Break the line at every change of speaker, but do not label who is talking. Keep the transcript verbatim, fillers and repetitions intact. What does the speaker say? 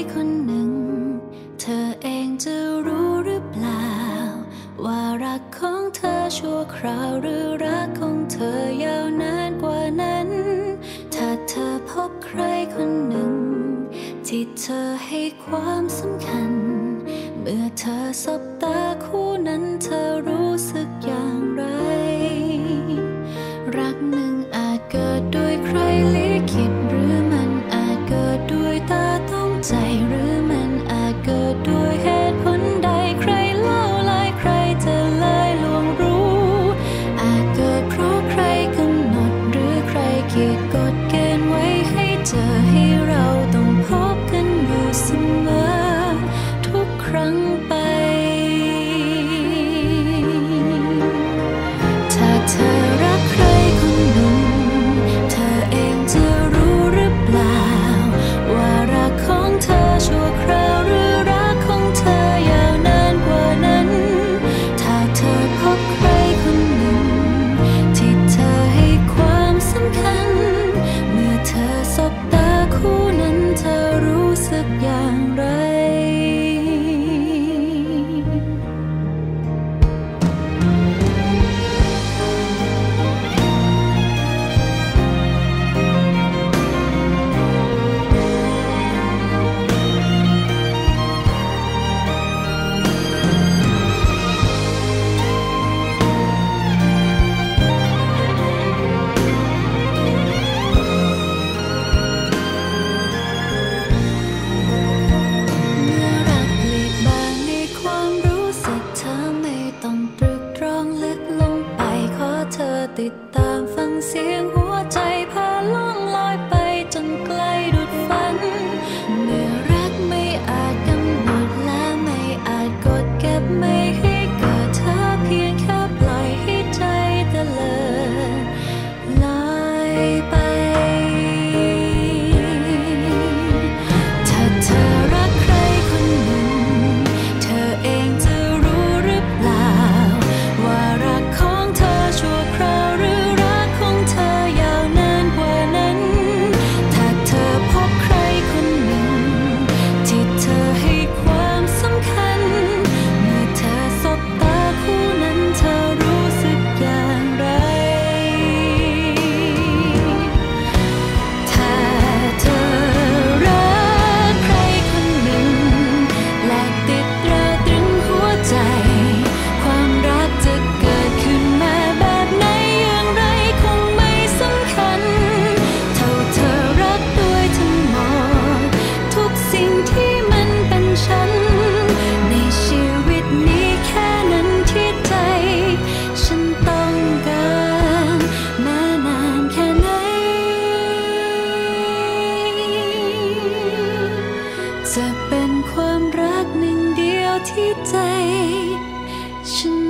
คนหนึ่งเธอเองจะรู้หรือเปล่าว่ารักของเธอชั่วคราวหรือรักของเธอยาวนานกว่านั้นถ้าเธอพบใครคนหนึ่งที่เธอให้ความสำคัญเมื่อเธอสบตาคู่นั้นเธอรู้สึกอย่างไรรักหนึ่งอาจเกิดด้วยใครลิขิตหรือมันอาจเกิดด้วยตาต้องใจหรือมันอาจเกิดด้วยเหตุผลใดใครเล่าลายใครจะเลยลวงรู้อาจเกิดเพราะใครกำหนดหรือใครขีดกฎเกณฑ์ไว้ให้เจอให้เราต้องพบกันอยู่เสมอทุกครั้งไปถ้าเธอรักใครคนหนึ่งเธอเองจะรู้หรือเปล่าว่ารักของเธอชั่วคราวหรือรักของเธอยาวนานกว่านั้นถ้าเธอพบใครคนหนึ่งที่เธอให้ความสำคัญเมื่อเธอสบตาคู่นั้นเธอรู้สึกอย่างไรติดตามฟังเสียงหัวใจพาล่องลอยไปจนไกลดุจฝันเมื่อรักไม่อาจกำหนดและไม่อาจกดเก็บไม่ให้เกิดเธอเพียงแค่ปล่อยให้ใจเตลิดลอยไปถ้าเธอรักใครคนหนึ่งเธอเองจะรู้หรือเปล่าว่ารักของเธอชั่วคราวจะเป็นความรักหนึ่งเดียวที่ใจฉัน